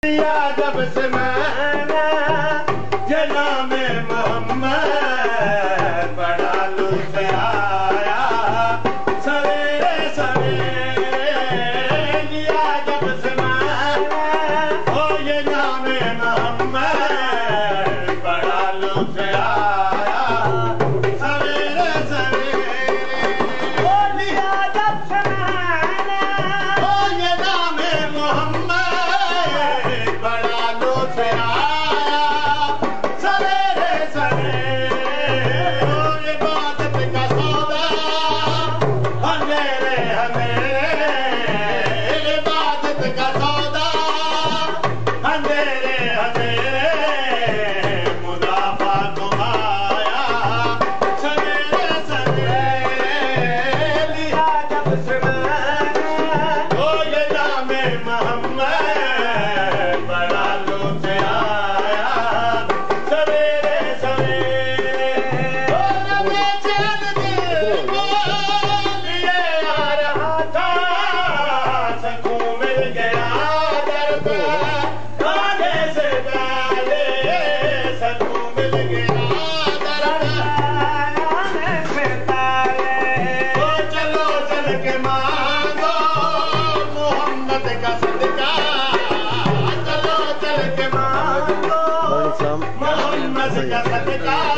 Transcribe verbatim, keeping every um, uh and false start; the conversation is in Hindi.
लिया जब से मैंने जना में मोहम्मद बड़ा लुत्फ आया सवेरे सवेरे लिया जब से मैंने ओ ये नाम मोहम्मद बड़ा लुत्फ आया सवेरे सवेरे ओ लिया जब से मैंने ओ ये नाम मोहम्मद बड़ा लुत्फ आया सवेरे सवेरे ओ इबादत का सौदा अंधेरे अंधेरे इबादत का सौदा अंधेरे अंधेरे मुनाफा कमाया सवेरे सवेरे लिया जब से मैंने ओ ये नाम मोहम्मद बड़ा लुत्फ आया सवेरे सवेरे ओ नबी चैन दिल को लिए आ रहा था सकून मिल गया दर पे आने से पहले सकून मिल गया दर पे आने से पहले ओ चलो चल के मांगो मोहम्मद का सदका चलो चल के मांगो मोहम्मद का सदका